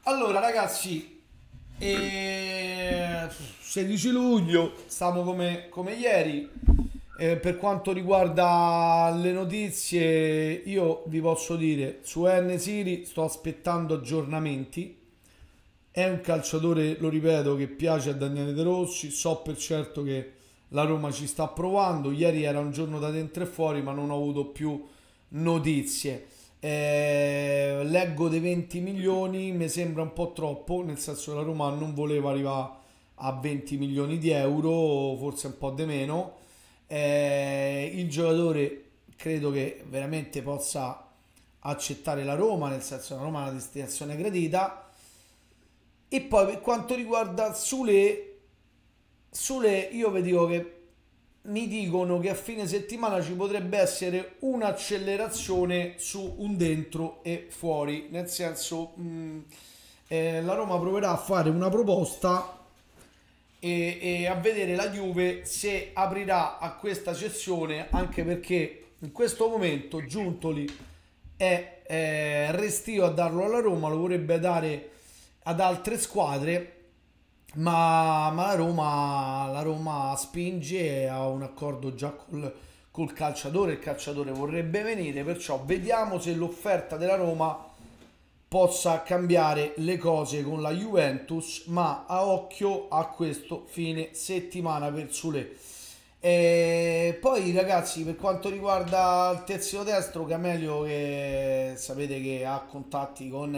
Allora, ragazzi, 16 luglio, stiamo come ieri. Per quanto riguarda le notizie, io vi posso dire, su Siri sto aspettando aggiornamenti. È un calciatore, lo ripeto, che piace a Daniele De Rossi. So per certo che la Roma ci sta provando. Ieri era un giorno da dentro e fuori, ma non ho avuto più notizie. Leggo dei 20 milioni, mi sembra un po' troppo, nel senso che la Roma non voleva arrivare a 20 milioni di euro, forse un po' di meno. Il giocatore credo che veramente possa accettare la Roma, nel senso che la Roma è una destinazione gradita. E poi per quanto riguarda Sule, io vi dico che mi dicono che a fine settimana ci potrebbe essere un'accelerazione su un dentro e fuori, nel senso la Roma proverà a fare una proposta e a vedere la Juve se aprirà a questa cessione, anche perché in questo momento Giuntoli è restio a darlo alla Roma, lo vorrebbe dare ad altre squadre, ma la Roma spinge, ha un accordo già col calciatore, il calciatore vorrebbe venire, perciò vediamo se l'offerta della Roma possa cambiare le cose con la Juventus, ma a occhio a questo fine settimana per Sule. E poi ragazzi, per quanto riguarda il terzino destro, Camelio, che sapete che ha contatti con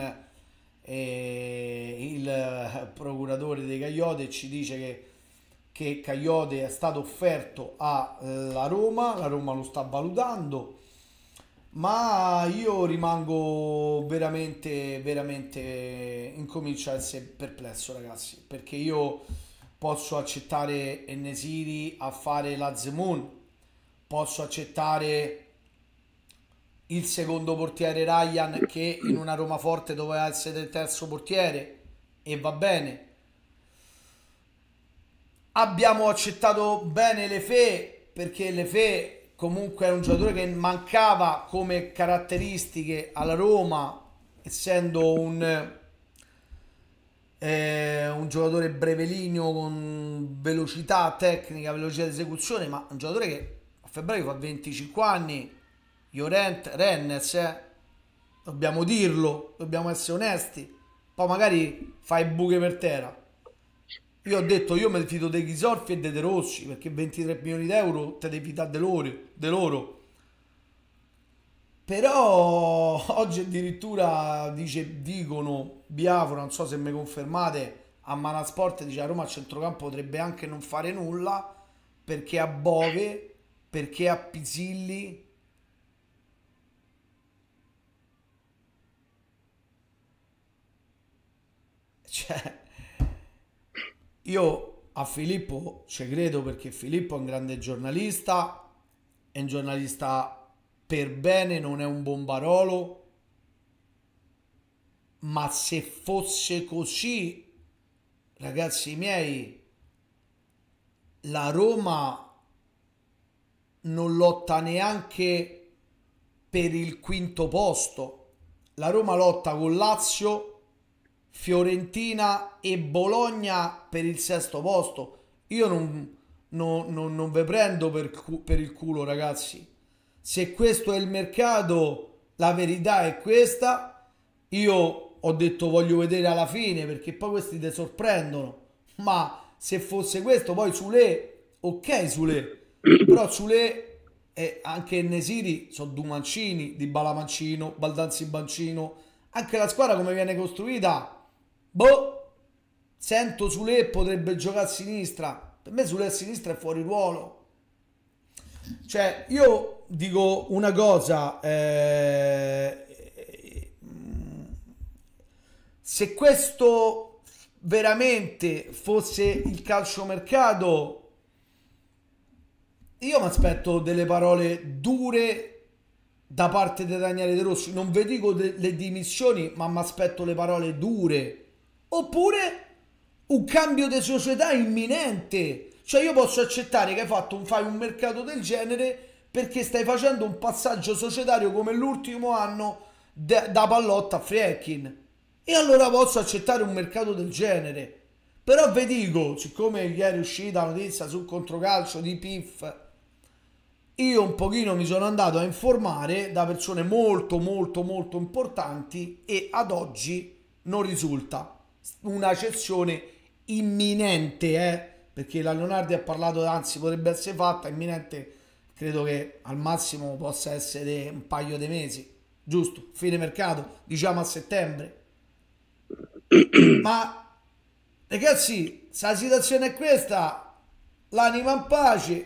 il procuratore dei Cagliote, ci dice che Cagliote è stato offerto alla Roma, la Roma lo sta valutando, ma io rimango veramente, veramente, incomincio a essere perplesso, ragazzi, perché io posso accettare Enesiri a fare la Zemun, posso accettare il secondo portiere Ryan che in una Roma forte doveva essere il terzo portiere e va bene. Abbiamo accettato bene Lefebvre perché Lefebvre comunque è un giocatore che mancava come caratteristiche alla Roma, essendo un giocatore brevelineo con velocità tecnica, velocità di esecuzione, ma un giocatore che a febbraio fa 25 anni, Llorente, Rennes, dobbiamo dirlo, dobbiamo essere onesti, poi magari fai buche per terra. Io ho detto, io mi fido dei Ghisolfi e dei De Rossi, perché 23 milioni di euro te devi fidare de loro. Però oggi addirittura dicono, Biafora, non so se mi confermate, a Manasport dice a Roma a centrocampo potrebbe anche non fare nulla perché a Bove, perché a Pisilli. Cioè, io a Filippo ci credo perché Filippo è un grande giornalista, è un giornalista per bene, non è un bombarolo, ma se fosse così, ragazzi miei, la Roma non lotta neanche per il quinto posto. La Roma lotta con Lazio, Fiorentina e Bologna per il sesto posto. Io non ve prendo per il culo, ragazzi. Se questo è il mercato, la verità è questa. Io ho detto voglio vedere alla fine perché poi questi ti sorprendono. Ma se fosse questo, poi Sule, ok Sule, però Sule e anche Nesiri sono due mancini, di Balamancino, Baldanzi Bancino. Anche la squadra come viene costruita, boh, sento Sule potrebbe giocare a sinistra. Per me Sule a sinistra è fuori ruolo. Cioè, io dico una cosa, se questo veramente fosse il calciomercato, io mi aspetto delle parole dure da parte di Daniele De Rossi. Non vi dico le dimissioni, ma mi aspetto le parole dure. Oppure un cambio di società imminente. Cioè io posso accettare che fai un mercato del genere perché stai facendo un passaggio societario come l'ultimo anno da Pallotta a Friedkin. e allora posso accettare un mercato del genere. Però vi dico, siccome ieri è uscita la notizia sul controcalcio di PIF, io un pochino mi sono andato a informare da persone molto molto molto importanti e ad oggi non risulta una cessione imminente, perché la Leonardi ha parlato, anzi potrebbe essere fatta, imminente credo che al massimo possa essere un paio di mesi, giusto? Fine mercato, diciamo a settembre. Ma ragazzi, se la situazione è questa, l'anima in pace,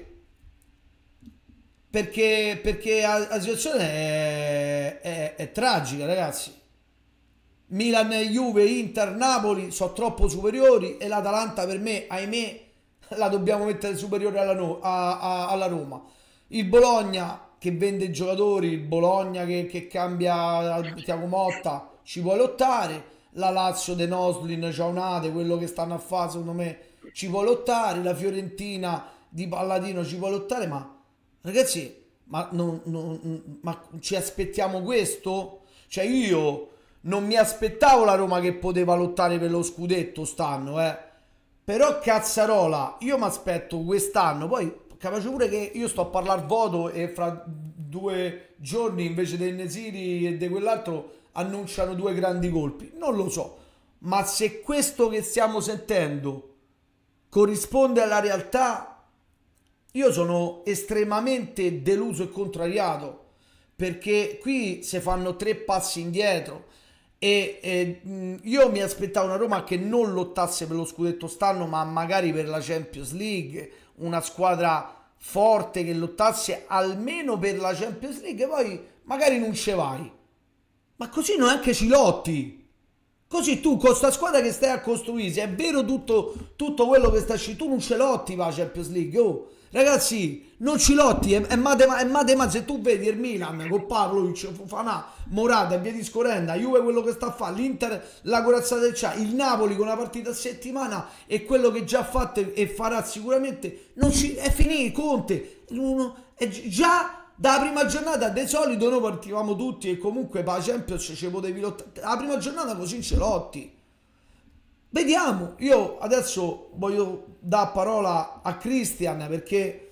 perché la situazione è tragica, ragazzi. Milan, Juve, Inter, Napoli sono troppo superiori e l'Atalanta per me, ahimè, la dobbiamo mettere superiore alla Roma. Il Bologna che vende i giocatori, il Bologna che cambia Thiago Motta, ci può lottare. La Lazio De Noslin, Ciaunate, quello che stanno a fare, secondo me, ci può lottare. La Fiorentina di Palladino ci può lottare, ma ragazzi, ma ci aspettiamo questo? Cioè io non mi aspettavo la Roma che poteva lottare per lo scudetto stanno, eh. Però cazzarola, io mi aspetto quest'anno, poi capace pure che io sto a parlare voto e fra 2 giorni invece del Nesiri e di quell'altro annunciano 2 grandi colpi. Non lo so, ma se questo che stiamo sentendo corrisponde alla realtà, io sono estremamente deluso e contrariato perché qui si fanno 3 passi indietro io mi aspettavo una Roma che non lottasse per lo scudetto stanno, ma magari per la Champions League, una squadra forte che lottasse almeno per la Champions League, poi magari non ce vai. Ma così neanche ci lotti. Così tu con sta squadra che stai a costruire, se è vero tutto quello che sta tu non ce lotti per la Champions League. Oh, ragazzi, non ci lotti, è matematica. Se tu vedi il Milan con Pavlovic, Fofanà, Morata e via discorrendo, Juve quello che sta a fare, l'Inter la corazzata che c'ha, il Napoli con una partita a settimana e quello che già ha fatto e farà sicuramente, non ci, è finito, Conte, è già dalla prima giornata di solito noi partivamo tutti e comunque per la Champions ci potevi lottare. La prima giornata così ce lotti. Vediamo. Io adesso voglio dare parola a Christian perché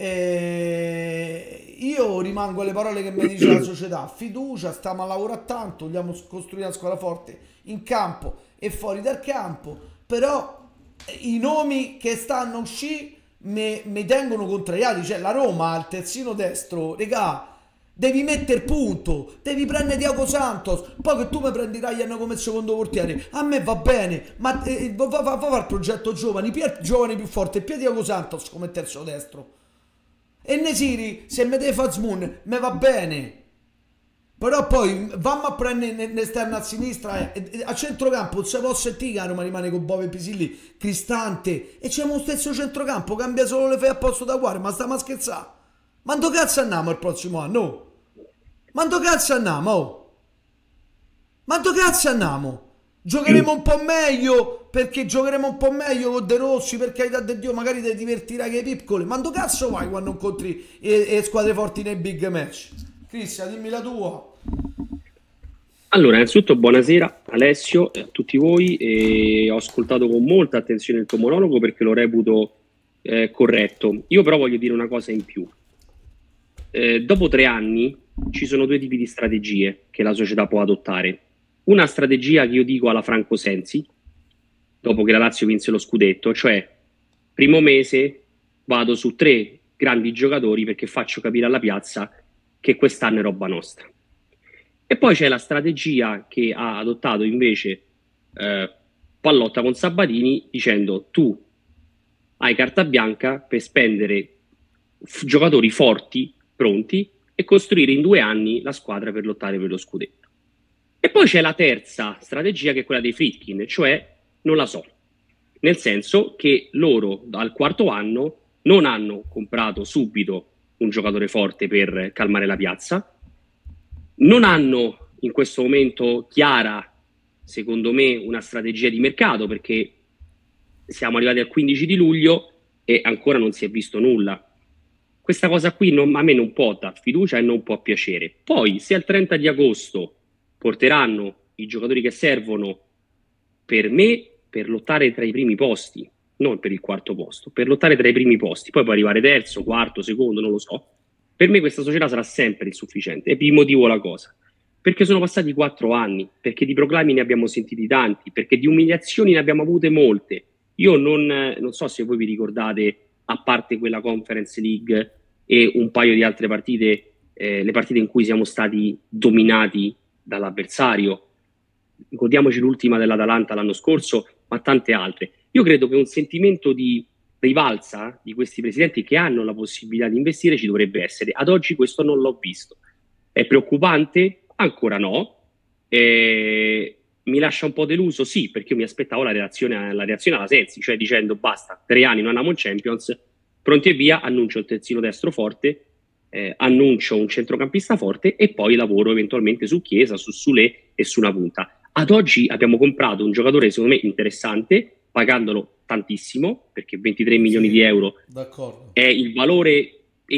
io rimango alle parole che mi dice la società. Fiducia, stiamo a lavorare tanto, vogliamo costruire una squadra forte in campo e fuori dal campo. Però i nomi che stanno uscendo mi tengono contrariati, cioè la Roma al terzino destro, regà, devi mettere punto, devi prendere Thiago Santos, poi che tu mi prendi Ryan come secondo portiere, a me va bene, ma va fare il progetto giovani, giovani più forte, più Thiago Santos come terzo destro, e Nesiri, se mi deve fare Smoon, mi va bene. Però poi vammo a prendere l'esterno a sinistra a centrocampo non si può sentire che Roma rimane con Bove Pisilli, Cristante e c'è lo stesso centrocampo, cambia solo le fai a posto da guardia, ma stiamo a scherzare? Ma dove cazzo andiamo il prossimo anno? Ma dove cazzo andiamo? Oh? Ma dove cazzo andiamo? Giocheremo un po' meglio perché giocheremo un po' meglio con De Rossi, per carità di Dio, magari ti divertirai che i piccoli, ma dove cazzo vai quando incontri squadre forti nei big match? Cristian, dimmi la tua. Allora, innanzitutto buonasera Alessio e a tutti voi, e ho ascoltato con molta attenzione il tuo monologo perché lo reputo corretto. Io però voglio dire una cosa in più. Dopo 3 anni ci sono 2 tipi di strategie che la società può adottare. Una strategia che io dico alla Franco Sensi, dopo che la Lazio vinse lo scudetto, cioè primo mese vado su 3 grandi giocatori perché faccio capire alla piazza che quest'anno è roba nostra. E poi c'è la strategia che ha adottato invece Pallotta con Sabatini, dicendo tu hai carta bianca per spendere giocatori forti, pronti, e costruire in 2 anni la squadra per lottare per lo scudetto. E poi c'è la terza strategia che è quella dei Friedkin, cioè non la so, nel senso che loro al 4º anno non hanno comprato subito un giocatore forte per calmare la piazza, non hanno in questo momento chiara, secondo me, una strategia di mercato perché siamo arrivati al 15 di luglio e ancora non si è visto nulla. Questa cosa qui a me non può dar fiducia e non può piacere. Poi se al 30 di agosto porteranno i giocatori che servono per me per lottare tra i primi posti, non per il quarto posto, per lottare tra i primi posti, poi può arrivare terzo, quarto, secondo, non lo so. Per me questa società sarà sempre insufficiente e vi motivo la cosa. Perché sono passati 4 anni, perché di proclami ne abbiamo sentiti tanti, perché di umiliazioni ne abbiamo avute molte. Io non so se voi vi ricordate, a parte quella Conference League e un paio di altre partite, le partite in cui siamo stati dominati dall'avversario. Ricordiamoci l'ultima dell'Atalanta l'anno scorso, ma tante altre. Io credo che un sentimento di rivalsa di questi presidenti che hanno la possibilità di investire ci dovrebbe essere. Ad oggi questo non l'ho visto. È preoccupante? Ancora no. Mi lascia un po' deluso? Sì, perché io mi aspettavo la reazione alla Sensi, cioè dicendo basta, 3 anni non andiamo in Champions, pronti e via, annuncio il terzino destro forte, annuncio un centrocampista forte e poi lavoro eventualmente su Chiesa, su Sule e su una punta. Ad oggi abbiamo comprato un giocatore secondo me interessante, pagandolo tantissimo, perché 23 milioni di euro è il valore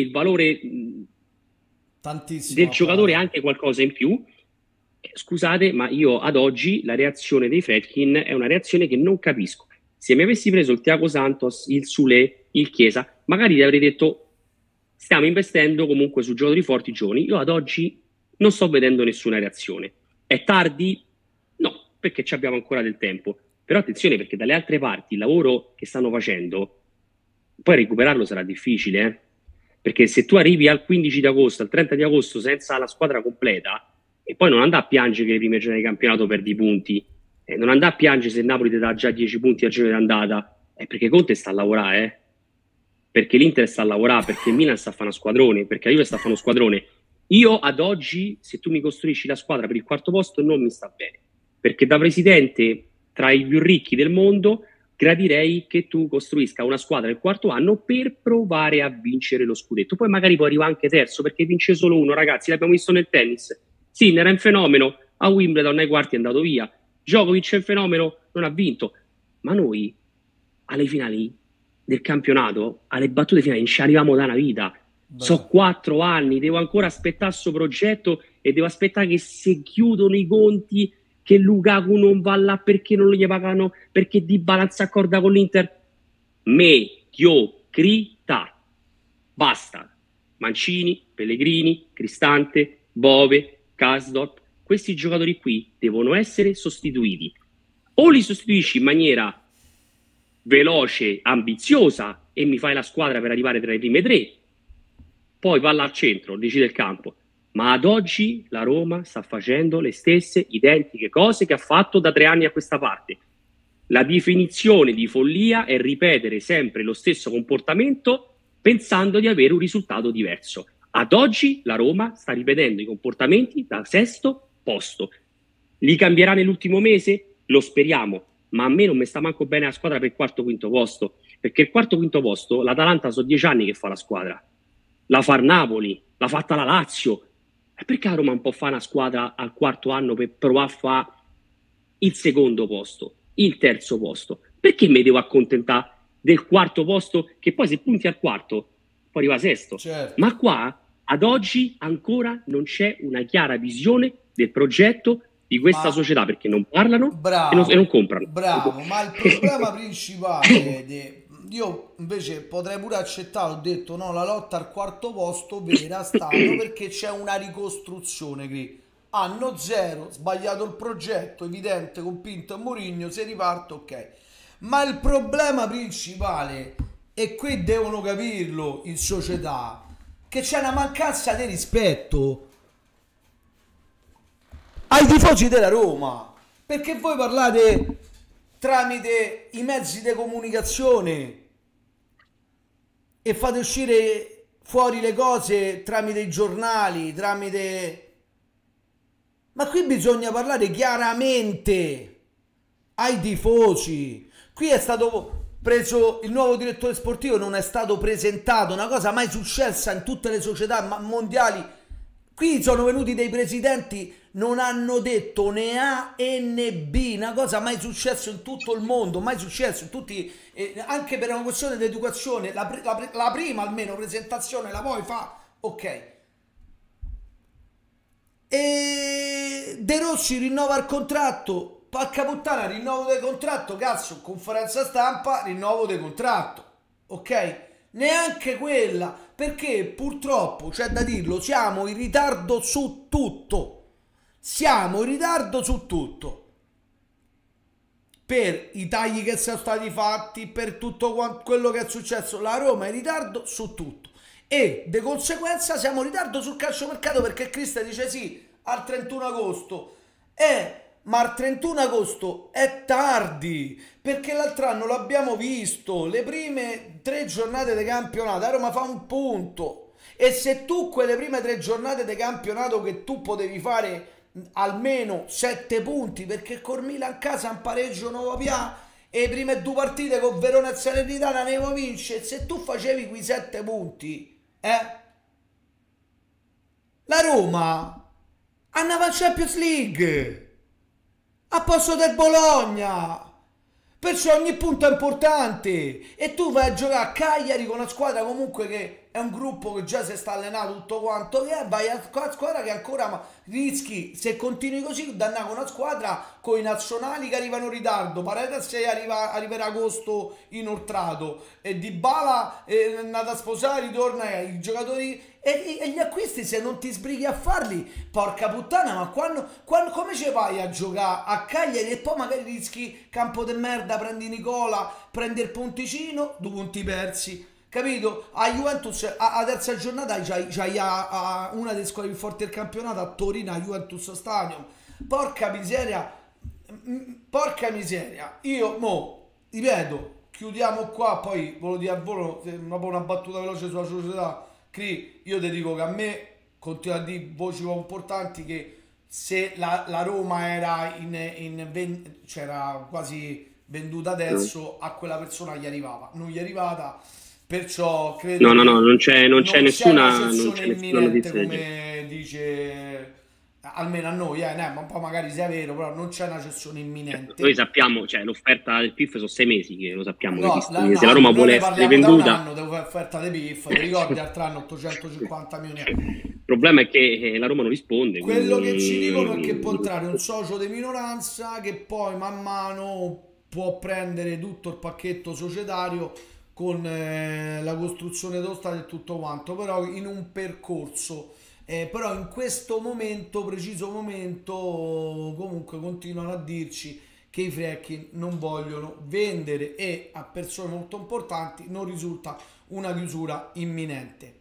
del giocatore, anche qualcosa in più. Scusate, ma io ad oggi la reazione dei Fredkin è una reazione che non capisco. Se mi avessi preso il Thiago Santos, il Sule, il Chiesa, magari ti avrei detto stiamo investendo comunque su giocatori forti giovani. Io ad oggi non sto vedendo nessuna reazione. È tardi? No, perché ci abbiamo ancora del tempo. Però attenzione, perché dalle altre parti il lavoro che stanno facendo, poi recuperarlo sarà difficile, perché se tu arrivi al 15 di agosto, al 30 di agosto senza la squadra completa, e poi non andà a piangere che le prime giornate di campionato perdi punti, non andà a piangere se il Napoli ti dà già 10 punti a girone d'andata, perché Conte sta a lavorare, perché l'Inter sta a lavorare, perché il Milan sta a fare una squadrone, perché la Juve sta a fare uno squadrone. Io ad oggi, se tu mi costruisci la squadra per il quarto posto, non mi sta bene, perché da presidente tra i più ricchi del mondo gradirei che tu costruisca una squadra del quarto anno per provare a vincere lo scudetto. Poi magari può arrivare anche terzo, perché vince solo uno, ragazzi, l'abbiamo visto nel tennis. Sinner è un fenomeno, a Wimbledon ai quarti è andato via, Djokovic è un fenomeno, non ha vinto, ma noi alle finali del campionato, alle battute finali, non ci arriviamo da una vita. So 4 anni, devo ancora aspettare questo progetto e devo aspettare che si chiudono i conti, che Lukaku non va là perché non gli pagano, perché Dybala si accorda con l'Inter. Mediocrità. Basta. Mancini, Pellegrini, Cristante, Bove, Kasdorp, questi giocatori qui devono essere sostituiti. O li sostituisci in maniera veloce, ambiziosa e mi fai la squadra per arrivare tra i primi 3, poi va là al centro, decide il campo. Ma ad oggi la Roma sta facendo le stesse identiche cose che ha fatto da 3 anni a questa parte. La definizione di follia è ripetere sempre lo stesso comportamento pensando di avere un risultato diverso. Ad oggi la Roma sta ripetendo i comportamenti da 6° posto. Li cambierà nell'ultimo mese? Lo speriamo, ma a me non mi sta manco bene la squadra per il 4-5 posto, perché il 4-5 posto l'Atalanta sono 10 anni che fa la squadra. La fa il Napoli, l'ha fatta la Lazio. E perché la Roma non può fare una squadra al 4º anno per provare a fare il 2° posto, il 3° posto? Perché mi devo accontentare del 4º posto, che poi se punti al 4º poi arriva 6º? Certo. Ma qua ad oggi ancora non c'è una chiara visione del progetto di questa società, perché non parlano e non comprano. Bravo, ma il problema principale io invece potrei pure accettare, ho detto no, la lotta al 4º posto vera stanno perché c'è una ricostruzione qui. Anno 0, sbagliato il progetto, evidente, con Pinto e Mourinho, se riparte ok. Ma il problema principale, e qui devono capirlo in società, che c'è una mancanza di rispetto ai tifosi della Roma, perché voi parlate tramite i mezzi di comunicazione e fate uscire fuori le cose tramite i giornali, ma qui bisogna parlare chiaramente ai tifosi. Qui è stato preso il nuovo direttore sportivo, non è stato presentato, una cosa mai successa in tutte le società mondiali. Qui sono venuti dei presidenti, non hanno detto né A né B, una cosa mai successa in tutto il mondo, mai successo in tutti, anche per una questione di educazione, la prima almeno presentazione la puoi fa, ok. E De Rossi rinnova il contratto, porca puttana, rinnovo del contratto, cazzo, conferenza stampa, rinnovo del contratto, ok? Neanche quella, perché purtroppo, c'è da dirlo, siamo in ritardo su tutto, siamo in ritardo su tutto. Per i tagli che sono stati fatti, per tutto quello che è successo, la Roma è in ritardo su tutto e di conseguenza siamo in ritardo sul calciomercato, perché Cristian dice sì al 31 agosto, ma al 31 agosto è tardi, perché l'altro anno l'abbiamo visto, le prime 3 giornate di campionato la Roma fa un punto, e se tu quelle prime 3 giornate di campionato che tu potevi fare almeno 7 punti, perché col Milan a casa un pareggio non va via e le prime 2 partite con Verona e Salernitana ne vuoi vince, se tu facevi quei 7 punti la Roma andava in Champions League a posto del Bologna. Perciò ogni punto è importante e tu vai a giocare a Cagliari con una squadra comunque che è un gruppo che già si sta allenando tutto quanto, che vai a una squadra che ancora rischi, se continui così, di andare con una squadra con i nazionali che arrivano in ritardo. Paredes arriverà agosto inoltrato e Dybala è andato a sposare, ritorna i giocatori e gli acquisti, se non ti sbrighi a farli, porca puttana, ma come ci vai a giocare a Cagliari e poi magari rischi campo de merda, prendi Nicola, prendi il Ponticino, 2 punti persi, capito? A Juventus a terza giornata c'hai una delle squadre più forti del campionato, a Torino, a Juventus Stadium, porca miseria, porca miseria. Io mo ripeto, chiudiamo qua, poi volevo dire al volo una battuta veloce sulla società. Io ti dico che a me continua a dire voci importanti che se la Roma era c'era quasi venduta adesso, a quella persona gli arrivava, non gli è arrivata, perciò credo No, che non c'è una nessuna cessione imminente notizia. come dice, almeno a noi, ma poi magari sia vero, però non c'è una cessione imminente. Noi sappiamo, cioè l'offerta del PIF sono 6 mesi che lo sappiamo che No, esiste. Se la Roma vuole essere parliamo da un venduta, anno dell'offerta di PIF, ti ricordi l'altro anno 850 milioni? il problema è che la Roma non risponde. Quello Quindi che ci dicono è che può entrare un socio di minoranza che poi man mano può prendere tutto il pacchetto societario con la costruzione dello stadio e tutto quanto, però in un percorso. Però in questo momento, preciso momento, comunque continuano a dirci che i Friedkin non vogliono vendere e a persone molto importanti non risulta una chiusura imminente.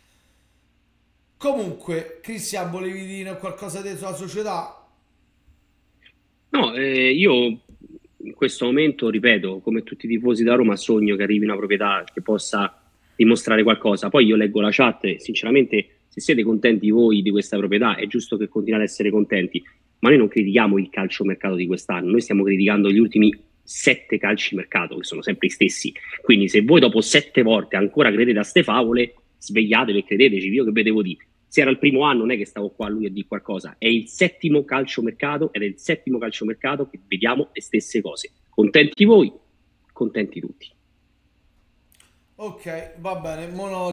Comunque, Cristian, volevi dire qualcosa di sulla società? no, io in questo momento, ripeto, come tutti i tifosi da Roma, sogno che arrivi una proprietà che possa dimostrare qualcosa. Poi io leggo la chat e sinceramente, se siete contenti voi di questa proprietà, è giusto che continuate ad essere contenti, ma noi non critichiamo il calciomercato di quest'anno, noi stiamo criticando gli ultimi 7 calciomercato, che sono sempre gli stessi. Quindi se voi dopo 7 volte ancora credete a ste favole, svegliatevi e credeteci, io che vedevo di. Se era il primo anno non è che stavo qua a lui a dire qualcosa, è il 7° calciomercato ed è il 7° calciomercato che vediamo le stesse cose. Contenti voi, contenti tutti. Ok, va bene.